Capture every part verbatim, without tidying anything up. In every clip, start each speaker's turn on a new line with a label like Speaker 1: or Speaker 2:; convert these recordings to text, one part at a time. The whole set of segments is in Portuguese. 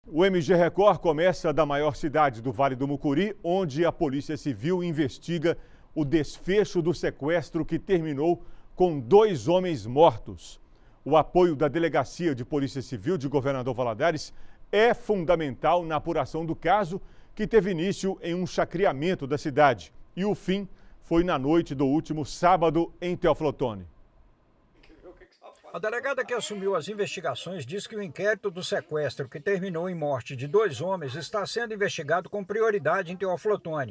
Speaker 1: O M G Record começa da maior cidade do Vale do Mucuri, onde a Polícia Civil investiga o desfecho do sequestro que terminou com dois homens mortos. O apoio da Delegacia de Polícia Civil de Governador Valadares é fundamental na apuração do caso, que teve início em um chacreamento da cidade. E o fim foi na noite do último sábado em Teófilo Otoni.
Speaker 2: A delegada que assumiu as investigações diz que o inquérito do sequestro, que terminou em morte de dois homens, está sendo investigado com prioridade em Teófilo Otoni.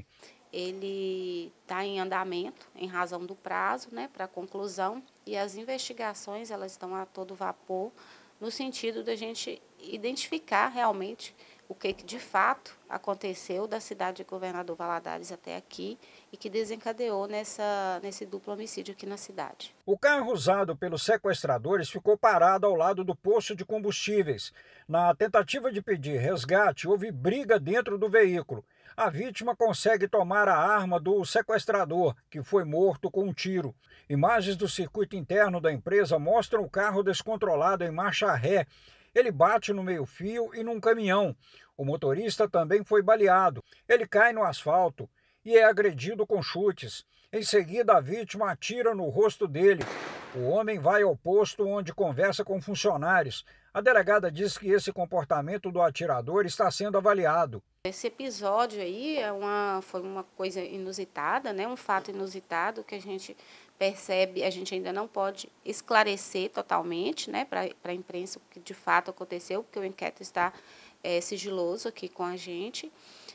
Speaker 3: Ele está em andamento em razão do prazo, né, para conclusão, e as investigações elas estão a todo vapor no sentido da gente identificar realmente o que, que de fato aconteceu da cidade de Governador Valadares até aqui e que desencadeou nessa, nesse duplo homicídio aqui na cidade.
Speaker 2: O carro usado pelos sequestradores ficou parado ao lado do posto de combustíveis. Na tentativa de pedir resgate, houve briga dentro do veículo. A vítima consegue tomar a arma do sequestrador, que foi morto com um tiro. Imagens do circuito interno da empresa mostram o carro descontrolado em marcha ré. Ele bate no meio-fio e num caminhão. O motorista também foi baleado. Ele cai no asfalto e é agredido com chutes. Em seguida, a vítima atira no rosto dele. O homem vai ao posto onde conversa com funcionários. A delegada diz que esse comportamento do atirador está sendo avaliado.
Speaker 3: Esse episódio aí é uma, foi uma coisa inusitada, né? Um fato inusitado que a gente percebe, a gente ainda não pode esclarecer totalmente, né, para a imprensa o que de fato aconteceu, porque o inquérito está é, sigiloso aqui com a gente,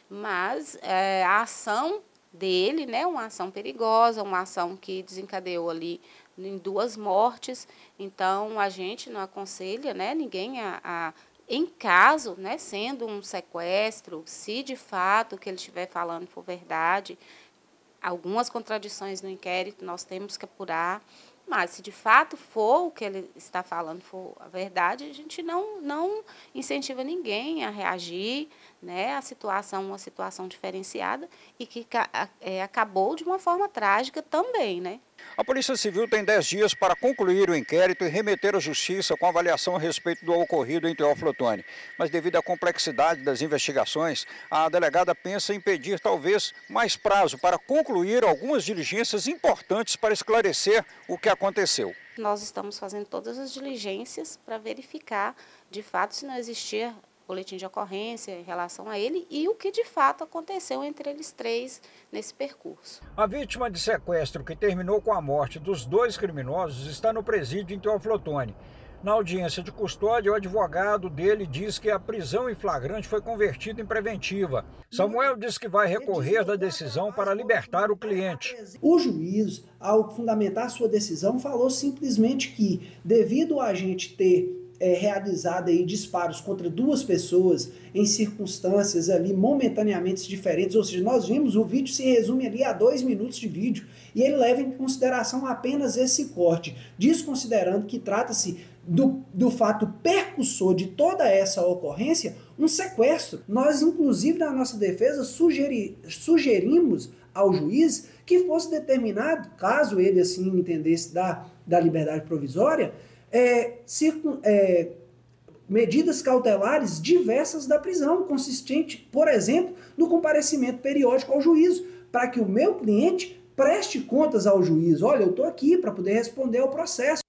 Speaker 3: mas é, a ação dele, né, uma ação perigosa, uma ação que desencadeou ali em duas mortes, então a gente não aconselha, né, ninguém a, a em caso, né, sendo um sequestro, se de fato o que ele estiver falando for verdade, algumas contradições no inquérito nós temos que apurar, mas se de fato for o que ele está falando for a verdade, a gente não, não incentiva ninguém a reagir, né, à situação, uma situação diferenciada e que é, acabou de uma forma trágica também, né?
Speaker 2: A Polícia Civil tem dez dias para concluir o inquérito e remeter à Justiça com avaliação a respeito do ocorrido em Teófilo Otoni. Mas devido à complexidade das investigações, a delegada pensa em pedir talvez mais prazo para concluir algumas diligências importantes para esclarecer o que aconteceu.
Speaker 3: Nós estamos fazendo todas as diligências para verificar, de fato, se não existia boletim de ocorrência em relação a ele e o que de fato aconteceu entre eles três nesse percurso.
Speaker 2: A vítima de sequestro que terminou com a morte dos dois criminosos está no presídio em Teófilo Otoni. Na audiência de custódia, o advogado dele diz que a prisão em flagrante foi convertida em preventiva. Samuel diz que vai recorrer da decisão para libertar o cliente.
Speaker 4: O juiz, ao fundamentar sua decisão, falou simplesmente que, devido a gente ter É, realizado aí disparos contra duas pessoas em circunstâncias ali momentaneamente diferentes, ou seja, nós vimos, o vídeo se resume ali a dois minutos de vídeo, e ele leva em consideração apenas esse corte, desconsiderando que trata-se do, do fato percussor de toda essa ocorrência, um sequestro. Nós, inclusive, na nossa defesa, sugeri, sugerimos ao juiz que fosse determinado, caso ele assim entendesse da, da liberdade provisória, É, circun, é, medidas cautelares diversas da prisão, consistente, por exemplo, no comparecimento periódico ao juízo, para que o meu cliente preste contas ao juiz. Olha, eu estou aqui para poder responder ao processo.